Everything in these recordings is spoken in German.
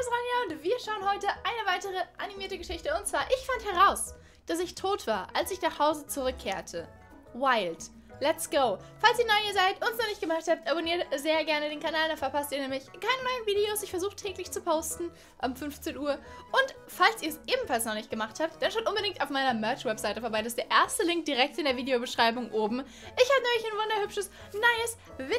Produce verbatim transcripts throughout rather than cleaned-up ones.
ist Ronja und wir schauen heute eine weitere animierte Geschichte. Und zwar, ich fand heraus, dass ich tot war, als ich nach Hause zurückkehrte. Wild. Let's go. Falls ihr neu hier seid und es noch nicht gemacht habt, abonniert sehr gerne den Kanal, da verpasst ihr nämlich keine neuen Videos. Ich versuche täglich zu posten, um fünfzehn Uhr. Und falls ihr es ebenfalls noch nicht gemacht habt, dann schaut unbedingt auf meiner Merch-Webseite vorbei. Das ist der erste Link direkt in der Videobeschreibung oben. Ich habe nämlich ein wunderhübsches, neues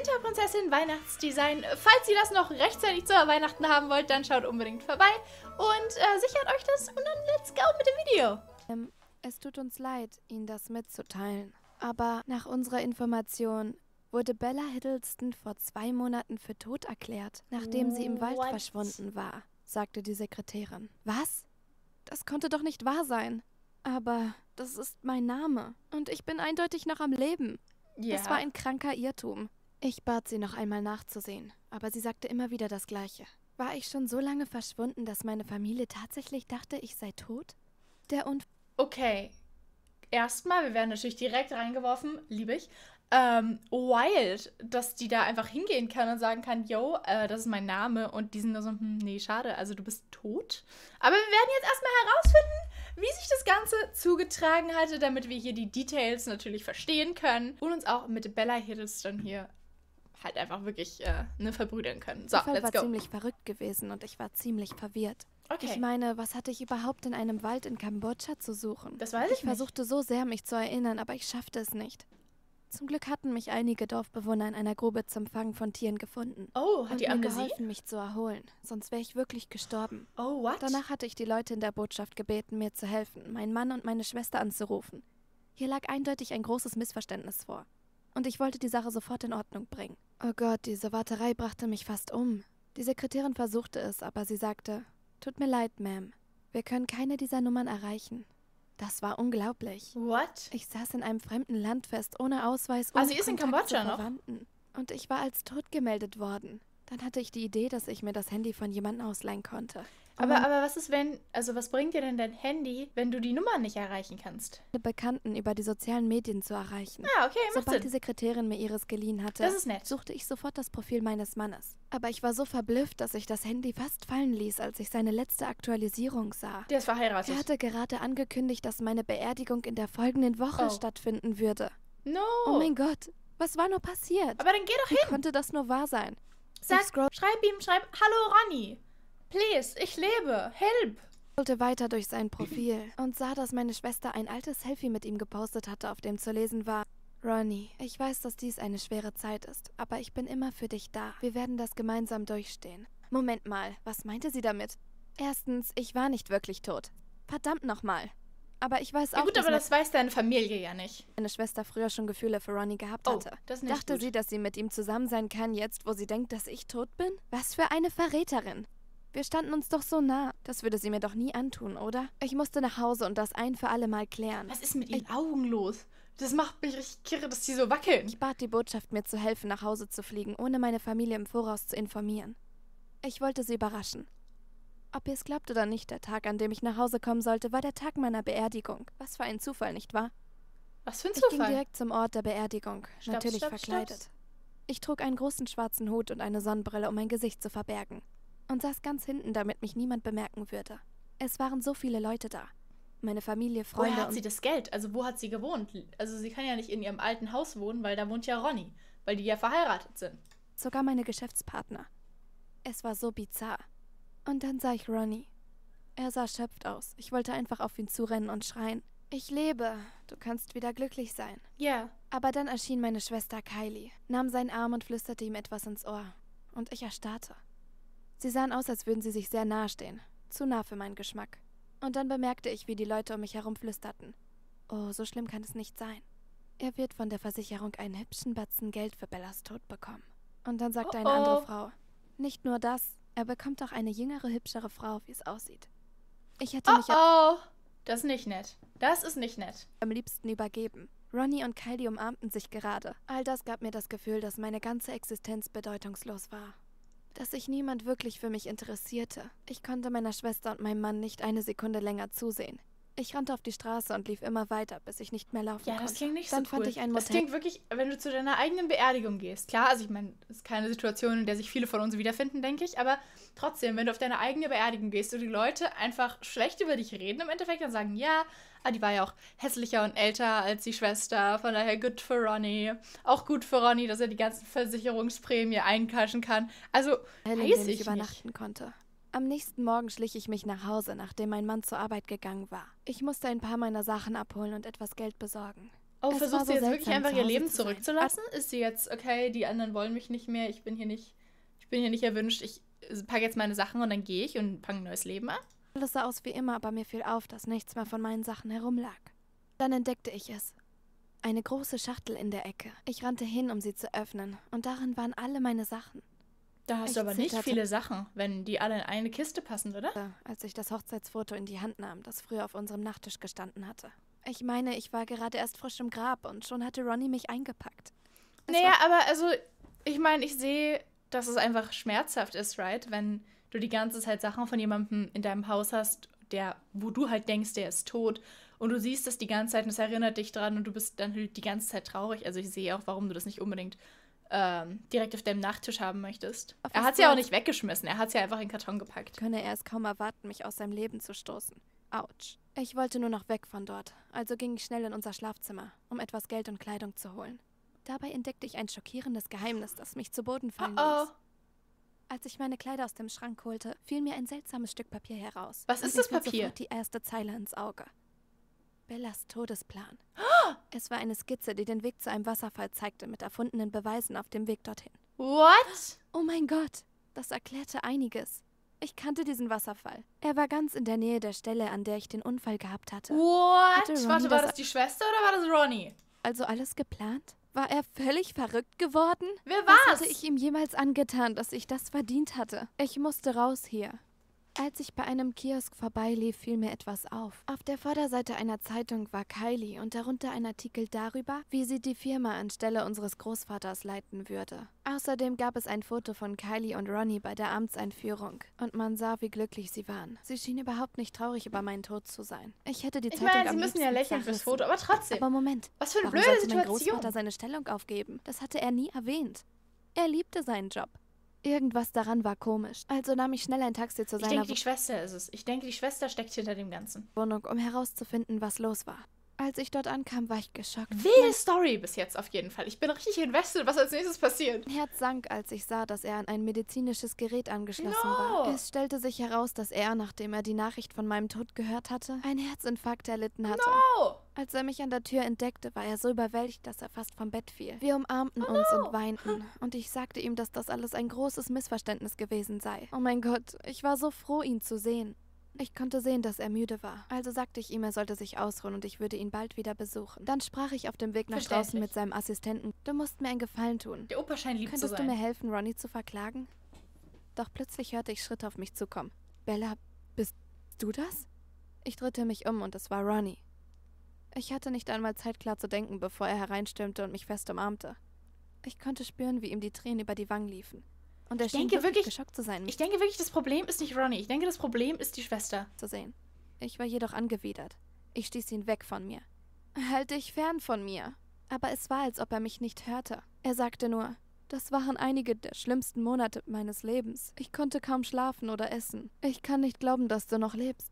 Winterprinzessin-Weihnachtsdesign. Falls ihr das noch rechtzeitig zu Weihnachten haben wollt, dann schaut unbedingt vorbei und äh, sichert euch das und dann let's go mit dem Video. Ähm, es tut uns leid, Ihnen das mitzuteilen. Aber nach unserer Information wurde Bella Hiddleston vor zwei Monaten für tot erklärt, nachdem sie im Wald What? verschwunden war, sagte die Sekretärin. Was? Das konnte doch nicht wahr sein. Aber das ist mein Name und ich bin eindeutig noch am Leben. Ja. Es war ein kranker Irrtum. Ich bat sie noch einmal nachzusehen, aber sie sagte immer wieder das Gleiche. War ich schon so lange verschwunden, dass meine Familie tatsächlich dachte, ich sei tot? Der Unfall... Okay. Erstmal, wir werden natürlich direkt reingeworfen, liebe ich. Ähm, wild, dass die da einfach hingehen kann und sagen kann, yo, äh, das ist mein Name. Und die sind nur so, hm, nee, schade, also du bist tot. Aber wir werden jetzt erstmal herausfinden, wie sich das Ganze zugetragen hatte, damit wir hier die Details natürlich verstehen können und uns auch mit Bella Hiddleston hier halt einfach wirklich äh, ne, verbrüdern können. So, Der Fall let's war go. ziemlich verrückt gewesen und ich war ziemlich verwirrt. Okay. Ich meine, was hatte ich überhaupt in einem Wald in Kambodscha zu suchen? Das weiß ich Ich nicht. versuchte so sehr, mich zu erinnern, aber ich schaffte es nicht. Zum Glück hatten mich einige Dorfbewohner in einer Grube zum Fangen von Tieren gefunden. Oh, hat und die mir Amnesie? geholfen, mich zu erholen. Sonst wäre ich wirklich gestorben. Oh, what? Danach hatte ich die Leute in der Botschaft gebeten, mir zu helfen, meinen Mann und meine Schwester anzurufen. Hier lag eindeutig ein großes Missverständnis vor. Und ich wollte die Sache sofort in Ordnung bringen. Oh Gott, diese Warterei brachte mich fast um. Die Sekretärin versuchte es, aber sie sagte, tut mir leid, Ma'am. Wir können keine dieser Nummern erreichen. Das war unglaublich. What? Ich saß in einem fremden Land fest, ohne Ausweis, ohne Ah, sie ist in Kontakt zu Kambodscha noch? Verwandten. Und ich war als tot gemeldet worden. Dann hatte ich die Idee, dass ich mir das Handy von jemandem ausleihen konnte. Um Aber, aber was ist, wenn, also was bringt dir denn dein Handy, wenn du die Nummer nicht erreichen kannst? meine Bekannten über die sozialen Medien zu erreichen. Ah, okay, macht Sobald die Sinn. Sekretärin mir ihres geliehen hatte, Das ist nett. suchte ich sofort das Profil meines Mannes. Aber ich war so verblüfft, dass ich das Handy fast fallen ließ, als ich seine letzte Aktualisierung sah. Der ist verheiratet. Er hatte gerade angekündigt, dass meine Beerdigung in der folgenden Woche Oh. stattfinden würde. No. Oh mein Gott, was war nur passiert? Aber dann geh doch Wie hin. konnte das nur wahr sein? Sag, Ich scroll- schreib ihm, schreib, hallo Ronny. Please, ich lebe. Help. scrollte weiter durch sein Profil und sah, dass meine Schwester ein altes Selfie mit ihm gepostet hatte, auf dem zu lesen war: Ronny, ich weiß, dass dies eine schwere Zeit ist, aber ich bin immer für dich da. Wir werden das gemeinsam durchstehen. Moment mal, was meinte sie damit? Erstens, ich war nicht wirklich tot. Verdammt nochmal. Aber ich weiß auch, Ja gut, dass aber das weiß deine Familie ja nicht. meine Schwester früher schon Gefühle für Ronny gehabt Oh, hatte. das ist nicht Dachte gut. sie, dass sie mit ihm zusammen sein kann, jetzt, wo sie denkt, dass ich tot bin? Was für eine Verräterin. Wir standen uns doch so nah. Das würde sie mir doch nie antun, oder? Ich musste nach Hause und das ein für alle Mal klären. Was ist mit ihren Augen los? Das macht mich richtig kirre, dass die so wackeln. Ich bat die Botschaft, mir zu helfen, nach Hause zu fliegen, ohne meine Familie im Voraus zu informieren. Ich wollte sie überraschen. Ob ihr es glaubt oder nicht, der Tag, an dem ich nach Hause kommen sollte, war der Tag meiner Beerdigung. Was für ein Zufall, nicht wahr? Was für ein Ich ging Zufall. direkt zum Ort der Beerdigung, Stopp, natürlich stopp, verkleidet. stopp. Ich trug einen großen schwarzen Hut und eine Sonnenbrille, um mein Gesicht zu verbergen. Und saß ganz hinten, damit mich niemand bemerken würde. Es waren so viele Leute da. Meine Familie, Woher Freunde hat sie und... das Geld? Also wo hat sie gewohnt? Also sie kann ja nicht in ihrem alten Haus wohnen, weil da wohnt ja Ronny. Weil die ja verheiratet sind. sogar meine Geschäftspartner. Es war so bizarr. Und dann sah ich Ronny. Er sah erschöpft aus. Ich wollte einfach auf ihn zurennen und schreien: Ich lebe, du kannst wieder glücklich sein. Ja. Aber dann erschien meine Schwester Kylie, nahm seinen Arm und flüsterte ihm etwas ins Ohr. Und ich erstarrte. Sie sahen aus, als würden sie sich sehr nahe stehen. Zu nah für meinen Geschmack. Und dann bemerkte ich, wie die Leute um mich herum flüsterten. Oh, so schlimm kann es nicht sein. Er wird von der Versicherung einen hübschen Batzen Geld für Bellas Tod bekommen. Und dann sagte Oh, eine andere oh. Frau: Nicht nur das, er bekommt auch eine jüngere, hübschere Frau, wie es aussieht. Ich hätte Oh mich ja oh. Das ist nicht nett. Das ist nicht nett. am liebsten übergeben. Ronny und Kylie umarmten sich gerade. All das gab mir das Gefühl, dass meine ganze Existenz bedeutungslos war. Dass sich niemand wirklich für mich interessierte. Ich konnte meiner Schwester und meinem Mann nicht eine Sekunde länger zusehen. Ich rannte auf die Straße und lief immer weiter, bis ich nicht mehr laufen Ja, konnte. das klingt nicht Dann so fand cool. ich ein Das Motel. klingt wirklich, wenn du zu deiner eigenen Beerdigung gehst. Klar, also ich meine, das ist keine Situation, in der sich viele von uns wiederfinden, denke ich. Aber trotzdem, wenn du auf deine eigene Beerdigung gehst und die Leute einfach schlecht über dich reden im Endeffekt, dann sagen, ja, ah, die war ja auch hässlicher und älter als die Schwester. Von daher good für Ronny. Auch gut für Ronny, dass er die ganzen Versicherungsprämie einkaschen kann. Also, Hotel, in weiß dem ich ich nicht. übernachten konnte. Am nächsten Morgen schlich ich mich nach Hause, nachdem mein Mann zur Arbeit gegangen war. Ich musste ein paar meiner Sachen abholen und etwas Geld besorgen. Oh, Es versucht war sie so jetzt wirklich seltsam, einfach zu ihr Hause Leben zu sein. zurückzulassen? Ist sie jetzt, okay, die anderen wollen mich nicht mehr, ich bin hier nicht, ich bin hier nicht erwünscht, ich packe jetzt meine Sachen und dann gehe ich und fange ein neues Leben an? Alles sah aus wie immer, aber mir fiel auf, dass nichts mehr von meinen Sachen herumlag. Dann entdeckte ich es. Eine große Schachtel in der Ecke. Ich rannte hin, um sie zu öffnen, und darin waren alle meine Sachen. Da hast Ich du aber nicht zitterte. viele Sachen, wenn die alle in eine Kiste passen, oder? Als ich das Hochzeitsfoto in die Hand nahm, das früher auf unserem Nachttisch gestanden hatte. Ich meine, ich war gerade erst frisch im Grab und schon hatte Ronny mich eingepackt. Es Naja, war aber also, ich meine, ich sehe, dass es einfach schmerzhaft ist, right? Wenn du die ganze Zeit Sachen von jemandem in deinem Haus hast, der, wo du halt denkst, der ist tot und du siehst das die ganze Zeit und es erinnert dich dran und du bist dann halt die ganze Zeit traurig. Also ich sehe auch, warum du das nicht unbedingt ähm, direkt auf deinem Nachttisch haben möchtest. Auf Er was hat es ja auch soll's? nicht weggeschmissen, er hat es ja einfach in den Karton gepackt. könne er es kaum erwarten, mich aus seinem Leben zu stoßen. Autsch. Ich wollte nur noch weg von dort, also ging ich schnell in unser Schlafzimmer, um etwas Geld und Kleidung zu holen. Dabei entdeckte ich ein schockierendes Geheimnis, das mich zu Boden Oh fallen oh. ließ. Als ich meine Kleider aus dem Schrank holte, fiel mir ein seltsames Stück Papier heraus. Was und ist mir das fiel Papier? sofort die erste Zeile ins Auge. Bellas Todesplan. Es war eine Skizze, die den Weg zu einem Wasserfall zeigte, mit erfundenen Beweisen auf dem Weg dorthin. What? Oh mein Gott, das erklärte einiges. Ich kannte diesen Wasserfall. Er war ganz in der Nähe der Stelle, an der ich den Unfall gehabt hatte. What? Hatte Ronny Warte, war das- das die Schwester oder war das Ronny? Also alles geplant? War er völlig verrückt geworden? Wer Was war's? hatte ich ihm jemals angetan, dass ich das verdient hatte? Ich musste raus hier. Als ich bei einem Kiosk vorbeilief, fiel mir etwas auf. Auf der Vorderseite einer Zeitung war Kylie und darunter ein Artikel darüber, wie sie die Firma anstelle unseres Großvaters leiten würde. Außerdem gab es ein Foto von Kylie und Ronny bei der Amtseinführung und man sah, wie glücklich sie waren. Sie schien überhaupt nicht traurig über meinen Tod zu sein. Ich hätte die Ich Zeitung meine, am sie müssen ja liebsten lächeln fürs zerrissen. Foto, aber trotzdem. Aber Moment, Was für eine warum blöde sollte mein Situation. Großvater seine Stellung aufgeben? Das hatte er nie erwähnt. Er liebte seinen Job. Irgendwas daran war komisch. Also nahm ich schnell ein Taxi zu Ich seiner denke, die Schwester ist es. Ich denke, die Schwester steckt hinter dem Ganzen. Wohnung, um herauszufinden, was los war. Als ich dort ankam, war ich geschockt. Wilde Story bis jetzt auf jeden Fall. Ich bin richtig invested, was als nächstes passiert. Mein Herz sank, als ich sah, dass er an ein medizinisches Gerät angeschlossen No. war. Es stellte sich heraus, dass er, nachdem er die Nachricht von meinem Tod gehört hatte, einen Herzinfarkt erlitten hatte. Oh, Als er mich an der Tür entdeckte, war er so überwältigt, dass er fast vom Bett fiel. Wir umarmten uns und weinten, und ich sagte ihm, dass das alles ein großes Missverständnis gewesen sei. Oh mein Gott, ich war so froh, ihn zu sehen. Ich konnte sehen, dass er müde war. Also sagte ich ihm, er sollte sich ausruhen und ich würde ihn bald wieder besuchen. Dann sprach ich auf dem Weg nach draußen Verständlich. mit seinem Assistenten. Du musst mir einen Gefallen tun. der Opa scheint lieb zu Könntest du mir sein. helfen, Ronny zu verklagen? Doch plötzlich hörte ich Schritte auf mich zukommen. Bella, bist du das? Ich drehte mich um und es war Ronny. Ich hatte nicht einmal Zeit, klar zu denken, bevor er hereinstürmte und mich fest umarmte. Ich konnte spüren, wie ihm die Tränen über die Wangen liefen. Und er Ich schien denke wirklich wirklich- geschockt zu sein, mich Ich denke wirklich, das Problem ist nicht Ronny. Ich denke, das Problem ist die Schwester. zu sehen. Ich war jedoch angewidert. Ich stieß ihn weg von mir. Halt dich fern von mir. Aber es war, als ob er mich nicht hörte. Er sagte nur, das waren einige der schlimmsten Monate meines Lebens. Ich konnte kaum schlafen oder essen. Ich kann nicht glauben, dass du noch lebst.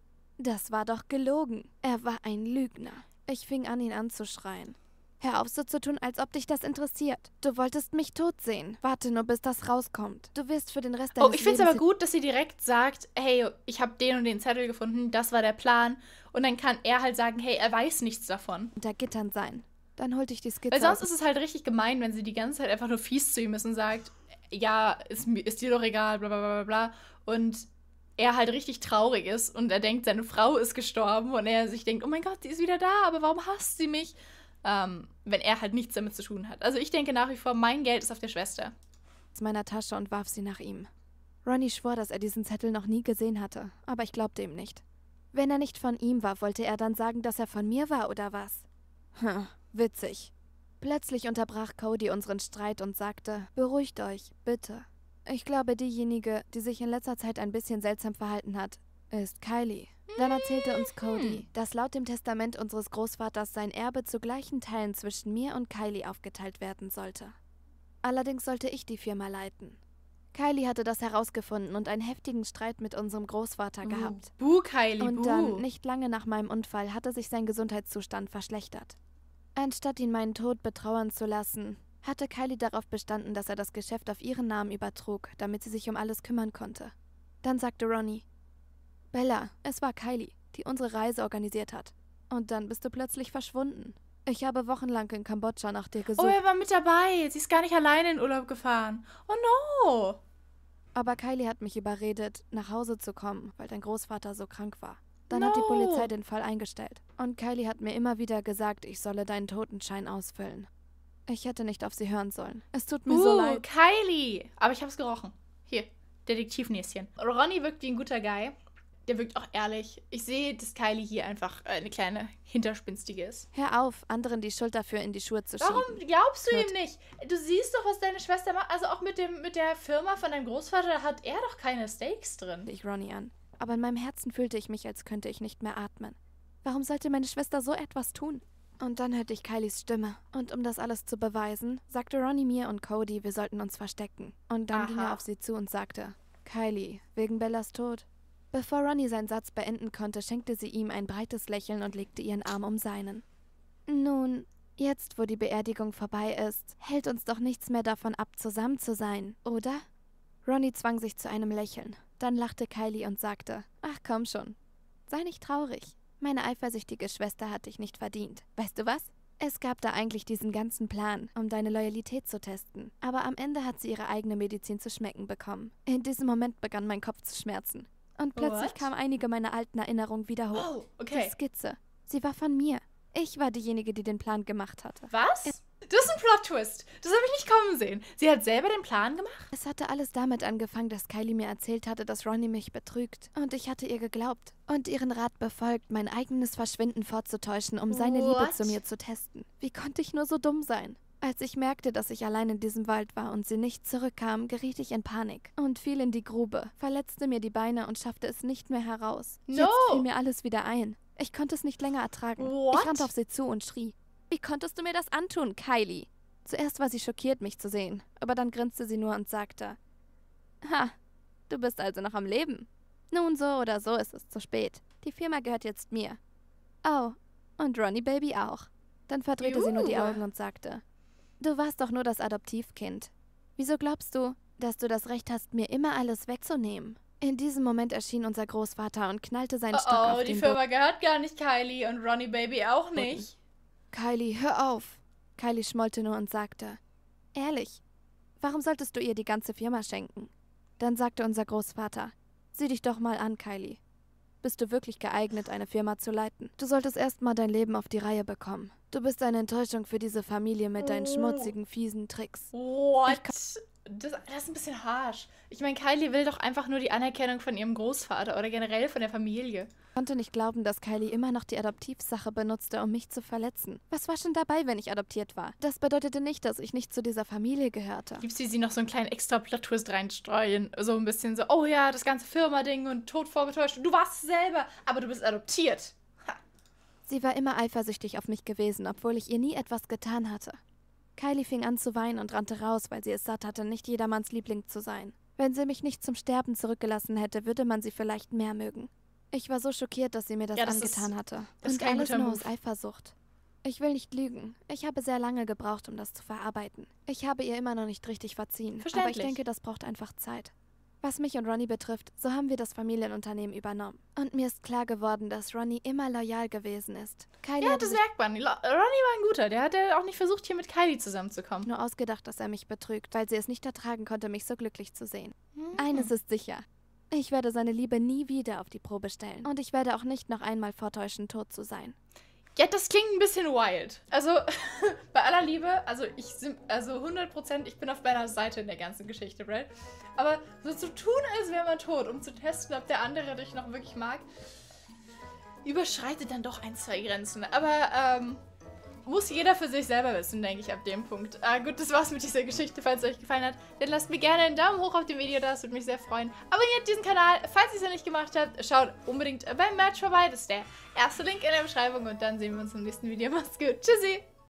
Das war doch gelogen. Er war ein Lügner. Ich fing an, ihn anzuschreien. Hör auf, so zu tun, als ob dich das interessiert. Du wolltest mich tot sehen. Warte nur, bis das rauskommt. Du wirst für den Rest deines Oh, ich finde es Lebens aber gut, dass sie direkt sagt, hey, ich habe den und den Zettel gefunden, das war der Plan. Und dann kann er halt sagen, hey, er weiß nichts davon. hinter Gittern sein. Dann holte ich die Skizze Weil sonst aus. ist es halt richtig gemein, wenn sie die ganze Zeit einfach nur fies zu ihm ist und sagt, ja, ist, mir- ist dir doch egal, bla bla bla bla bla. Und er halt richtig traurig ist und er denkt, seine Frau ist gestorben und er sich denkt, oh mein Gott, die ist wieder da, aber warum hasst sie mich? Ähm, wenn er halt nichts damit zu tun hat. Also ich denke nach wie vor, mein Geld ist auf der Schwester. aus meiner Tasche und warf sie nach ihm. Ronny schwor, dass er diesen Zettel noch nie gesehen hatte, aber ich glaubte ihm nicht. Wenn er nicht von ihm war, wollte er dann sagen, dass er von mir war, oder was? Hm, witzig. Plötzlich unterbrach Cody unseren Streit und sagte, beruhigt euch, bitte. Ich glaube, diejenige, die sich in letzter Zeit ein bisschen seltsam verhalten hat, ist Kylie. Dann erzählte uns Cody, dass laut dem Testament unseres Großvaters sein Erbe zu gleichen Teilen zwischen mir und Kylie aufgeteilt werden sollte. Allerdings sollte ich die Firma leiten. Kylie hatte das herausgefunden und einen heftigen Streit mit unserem Großvater gehabt. Buh, Kylie, buh. Und dann, nicht lange nach meinem Unfall, hatte sich sein Gesundheitszustand verschlechtert. Anstatt ihn meinen Tod betrauern zu lassen, hatte Kylie darauf bestanden, dass er das Geschäft auf ihren Namen übertrug, damit sie sich um alles kümmern konnte. Dann sagte Ronnie: Bella, es war Kylie, die unsere Reise organisiert hat. Und dann bist du plötzlich verschwunden. Ich habe wochenlang in Kambodscha nach dir gesucht. Oh, er war mit dabei. Sie ist gar nicht alleine in Urlaub gefahren. Oh no! Aber Kylie hat mich überredet, nach Hause zu kommen, weil dein Großvater so krank war. Dann No. hat die Polizei den Fall eingestellt. Und Kylie hat mir immer wieder gesagt, ich solle deinen Totenschein ausfüllen. Ich hätte nicht auf sie hören sollen. Es tut mir Uh, so leid. Kylie! Aber ich hab's gerochen. Hier, Detektivnäschen. Ronnie wirkt wie ein guter Guy. Der wirkt auch ehrlich. Ich sehe, dass Kylie hier einfach äh, eine kleine Hinterspinstige ist. Hör auf, anderen die Schuld dafür in die Schuhe zu Warum schieben. glaubst du Knut. ihm nicht? Du siehst doch, was deine Schwester macht. Also auch mit, dem, mit der Firma von deinem Großvater, da hat er doch keine Stakes drin. Ich Ronnie an. Aber in meinem Herzen fühlte ich mich, als könnte ich nicht mehr atmen. Warum sollte meine Schwester so etwas tun? Und dann hörte ich Kylies Stimme. Und um das alles zu beweisen, sagte Ronnie mir und Cody, wir sollten uns verstecken. Und dann Aha. ging er auf sie zu und sagte: Kylie, wegen Bellas Tod. Bevor Ronnie seinen Satz beenden konnte, schenkte sie ihm ein breites Lächeln und legte ihren Arm um seinen. Nun, jetzt, wo die Beerdigung vorbei ist, hält uns doch nichts mehr davon ab, zusammen zu sein, oder? Ronnie zwang sich zu einem Lächeln. Dann lachte Kylie und sagte: Ach komm schon, sei nicht traurig. Meine eifersüchtige Schwester hat dich nicht verdient. Weißt du was? Es gab da eigentlich diesen ganzen Plan, um deine Loyalität zu testen. Aber am Ende hat sie ihre eigene Medizin zu schmecken bekommen. In diesem Moment begann mein Kopf zu schmerzen. Und plötzlich What? kamen einige meiner alten Erinnerungen wieder hoch. Oh, okay. Die Skizze. Sie war von mir. Ich war diejenige, die den Plan gemacht hatte. Was? Das ist ein Plot-Twist. Das habe ich nicht kommen sehen. Sie hat selber den Plan gemacht? Es hatte alles damit angefangen, dass Kylie mir erzählt hatte, dass Ronnie mich betrügt. Und ich hatte ihr geglaubt und ihren Rat befolgt, mein eigenes Verschwinden vorzutäuschen, um seine Liebe What? zu mir zu testen. Wie konnte ich nur so dumm sein? Als ich merkte, dass ich allein in diesem Wald war und sie nicht zurückkam, geriet ich in Panik und fiel in die Grube, verletzte mir die Beine und schaffte es nicht mehr heraus. No. Jetzt fiel mir alles wieder ein. Ich konnte es nicht länger ertragen. What? Ich rannte auf sie zu und schrie: Wie konntest du mir das antun, Kylie? Zuerst war sie schockiert, mich zu sehen, aber dann grinste sie nur und sagte: Ha, du bist also noch am Leben. Nun, so oder so ist es zu spät. Die Firma gehört jetzt mir. Oh, und Ronnie Baby auch. Dann verdrehte sie nur die Juhu. Augen und sagte: Du warst doch nur das Adoptivkind. Wieso glaubst du, dass du das Recht hast, mir immer alles wegzunehmen? In diesem Moment erschien unser Großvater und knallte seinen Stock Oh, auf oh, die den Firma gehört gar nicht Kylie und Ronnie Baby auch Boden. nicht. Kylie, hör auf! Kylie schmollte nur und sagte: Ehrlich, warum solltest du ihr die ganze Firma schenken? Dann sagte unser Großvater: Sieh dich doch mal an, Kylie. Bist du wirklich geeignet, eine Firma zu leiten? Du solltest erst mal dein Leben auf die Reihe bekommen. Du bist eine Enttäuschung für diese Familie mit deinen Oh. schmutzigen, fiesen Tricks. What? Das, das ist ein bisschen harsh. Ich meine, Kylie will doch einfach nur die Anerkennung von ihrem Großvater oder generell von der Familie. Ich konnte nicht glauben, dass Kylie immer noch die Adoptivsache benutzte, um mich zu verletzen. Was war schon dabei, wenn ich adoptiert war? Das bedeutete nicht, dass ich nicht zu dieser Familie gehörte. Gibt's wie sie noch so einen kleinen extra Plot-Twist reinstreuen? So ein bisschen so, oh ja, das ganze Firma-Ding und Tod vorgetäuscht. Du warst es selber, aber du bist adoptiert. Ha. Sie war immer eifersüchtig auf mich gewesen, obwohl ich ihr nie etwas getan hatte. Kylie fing an zu weinen und rannte raus, weil sie es satt hatte, nicht jedermanns Liebling zu sein. Wenn sie mich nicht zum Sterben zurückgelassen hätte, würde man sie vielleicht mehr mögen. Ich war so schockiert, dass sie mir das, Ja, das angetan ist- hatte. das ist Und kein alles guter nur Move. aus Eifersucht. Ich will nicht lügen. Ich habe sehr lange gebraucht, um das zu verarbeiten. Ich habe ihr immer noch nicht richtig verziehen. Aber ich Verständlich. denke, das braucht einfach Zeit. Was mich und Ronnie betrifft, so haben wir das Familienunternehmen übernommen. Und mir ist klar geworden, dass Ronnie immer loyal gewesen ist. Kylie Ja, hatte das sich merkt man. Lo- Ronnie war ein guter. Der hat ja auch nicht versucht, hier mit Kylie zusammenzukommen. nur ausgedacht, dass er mich betrügt, weil sie es nicht ertragen konnte, mich so glücklich zu sehen. Eines ist sicher. Ich werde seine Liebe nie wieder auf die Probe stellen. Und ich werde auch nicht noch einmal vortäuschen, tot zu sein. Ja, das klingt ein bisschen wild. Also, bei aller Liebe, also ich sim- also hundert Prozent, ich bin auf deiner Seite in der ganzen Geschichte, Brad. Aber so zu tun, als wäre man tot, um zu testen, ob der andere dich noch wirklich mag, überschreitet dann doch ein, zwei Grenzen. Aber, ähm, muss jeder für sich selber wissen, denke ich, ab dem Punkt. Ah, gut, das war's mit dieser Geschichte. Falls es euch gefallen hat, dann lasst mir gerne einen Daumen hoch auf dem Video da. Das würde mich sehr freuen. Abonniert diesen Kanal, falls ihr es noch nicht gemacht habt. Schaut unbedingt beim Merch vorbei. Das ist der erste Link in der Beschreibung. Und dann sehen wir uns im nächsten Video. Macht's gut. Tschüssi.